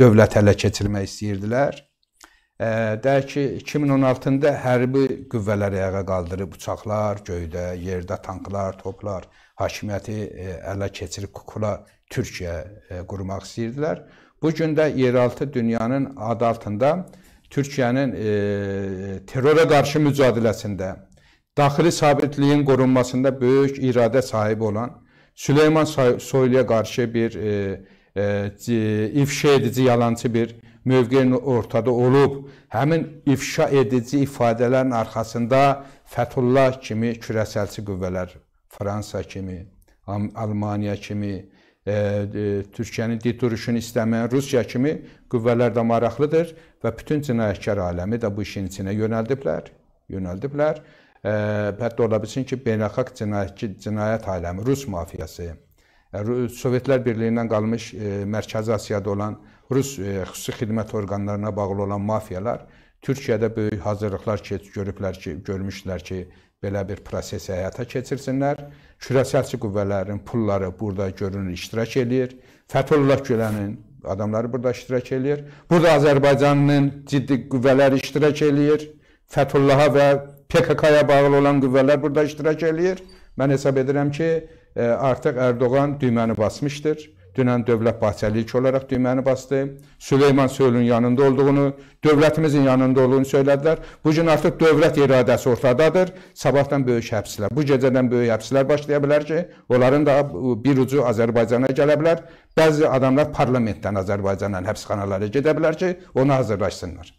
dövlət ələ keçirmək istəyirdilər. Deyək ki, 2016-da hərbi qüvvələr ayağa qaldırıb, uçaqlar, göydə, yerdə tanklar, toplar, hakimiyyəti ələ keçirib kukula Türkiyə qurmaq istəyirdilər. Bugün də yeraltı dünyanın adı altında Türkiyənin terrora qarşı mücadeləsində, daxili sabitliyin qorunmasında böyük iradə sahibi olan Süleyman Soyluya qarşı bir ifşa edici, yalancı bir mövqeyin ortada olub, həmin ifşa edici ifadələrin arxasında Fəthullah kimi kürəsəlçi qüvvələr, Fransa kimi, Almaniya kimi, Türkiyənin dik duruşunu istəməyən Rusiya kimi qüvvələr də maraqlıdır və bütün cinayətkar aləmi də bu işin içinə yönəldiblər. Hətta ola bilsin ki, beynəlxalq cinayət aləmi, Rus mafiyası, Sovetlər Birliyindən qalmış Mərkəzi Asiyada olan Rus xüsusi xidmət orqanlarına bağlı olan mafiyalar Türkiyədə böyük hazırlıqlar görmüşdülər ki, belə bir prosesi həyata keçirsinlər. Kürəsəlçi qüvvələrin pulları burada görünür, iştirak edir. Fəthullah Gülənin adamları burada iştirak edir. Burada Azərbaycanın ciddi qüvvələri iştirak edir. Fəthullaha və PKK-ya bağlı olan qüvvələr burada iştirak edir. Mən hesab edirəm ki, artıq Erdoğan düyməni basmışdır. Dünən Dövlət Bahçeli ilk olaraq düyməni bastı. Süleyman Soylunun yanında olduğunu, dövlətimizin yanında olduğunu söylədilər. Bugün artıq dövlət iradəsi ortadadır. Sabahdan böyük həbslər, bu gecədən böyük həbslər başlaya bilər ki, onların da bir ucu Azərbaycana gələ bilər. Bəzi adamlar parlamentdən Azərbaycandan həbsxanalara gedə bilər ki, onu hazırlaşsınlar.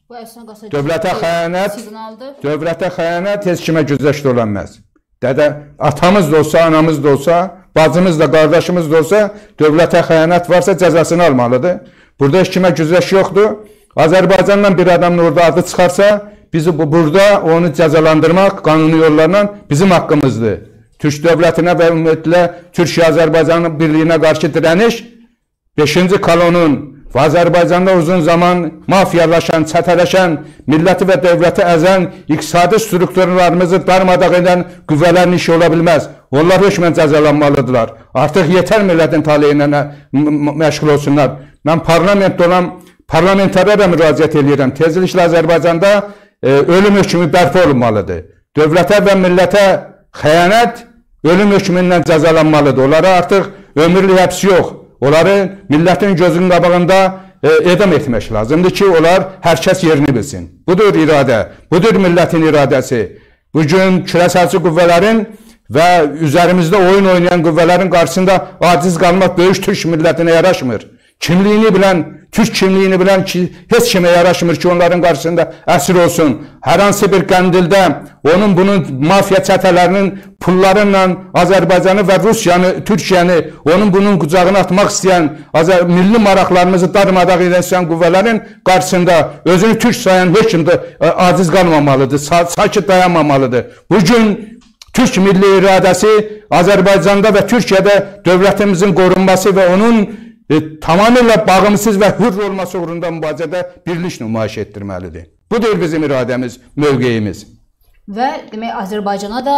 Dövlətə xəyanət heç kimə güzəşt olanmaz. Dədə, atamız da olsa, anamız da olsa, bacımız da, qardaşımız da olsa, dövlətə xəyanət varsa cəzasını almalıdır. Burada heç kimə güzəş yoxdur. Azərbaycandan bir adamın orada adı çıxarsa, bizi burada onu cəzalandırmaq qanuni yollarla bizim haqqımızdır. Türk dövlətinə və ümumiyyətlə Türkiyə-Azərbaycanın birliyinə qarşı dirəniş 5-ci kolonun və Azərbaycanda uzun zaman mafiyalaşan, çətələşən, milləti və dövləti əzən, iqtisadi strukturlarımızı darmadağ edən qüvvələrin işi ola bilməz. Onlar hökmən cəzalanmalıdırlar. Artıq yetər millətin taleyinə məşğul olsunlar. Mən parlamentdə olan parlamentlərə müraciət edirəm. Tezliklə Azərbaycanda ölüm hökmü bərpa olunmalıdır. Dövlətə və millətə xəyanət ölüm hökmündən cəzalanmalıdır. Onlara artıq ömürlük həbs yox. Onları millətin gözünün qabağında edam etmək lazımdır ki, onlar hər kəs yerini bilsin. Budur iradə, budur millətin iradəsi. Bugün kürəsəlçi qüvvələrin və üzərimizdə oyun oynayan qüvvələrin qarşısında aciz qalmaq böyük Türk millətinə yaraşmır. Kimliyini bilən, Türk kimliyini bilən ki, heç kimə yaraşmır ki, onların qarşısında əsir olsun. Hər hansı bir qəndildə bunun mafiya çətələrinin pullarıyla Azərbaycanı və Rusiyanı, Türkiyəni, bunun qucağına atmaq istəyən, milli maraqlarımızı darmadağ edən qüvvələrin qarşısında özünü Türk sayan hökm aciz qalmamalıdır, sakit dayanmamalıdır. Bugün Türk milli iradəsi Azərbaycanda və Türkiyədə dövlətimizin qorunması və onun tamamilə bağımsız və hür olması uğrunda mübarizədə birlik nümayiş etdirməlidir. Budur bizim iradəmiz, mövqeyimiz. Və demək Azərbaycana da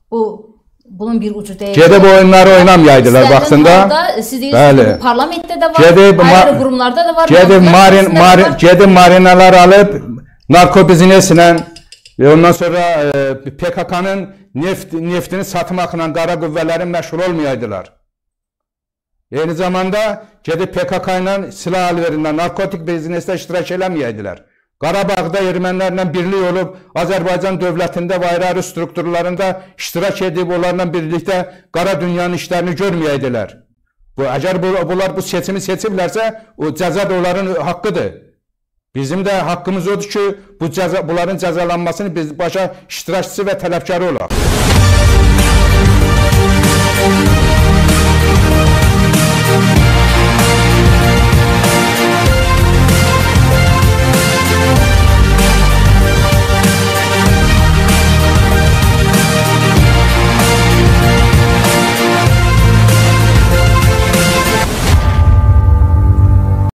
bunun bir ucu deyil. Gedib oyunları oynamayaydılar vaxtında. Siz deyirsiniz, parlamentdə də var, ayrı qurumlarda da var. Gedib marinalar alıb, narkobizneslə, ondan sonra PKK-nın neftini satmaqla qara qüvvələrin məşğul olmayaydılar. Eyni zamanda gedib PKK ilə silah alverində, narkotik biznesdə iştirak eləməyəydilər. Qarabağda ermənilərlə birlik olub, Azərbaycan dövlətində və ayrı strukturlarında iştirak edib, onlarla birlikdə qara dünyanın işlərini görməyəydilər. Əgər bunlar bu seçimi seçiblərsə, o cəza da onların haqqıdır. Bizim də haqqımız odur ki, bunların cəzalanmasını biz başa iştirakçısı və tələbkarı olaq.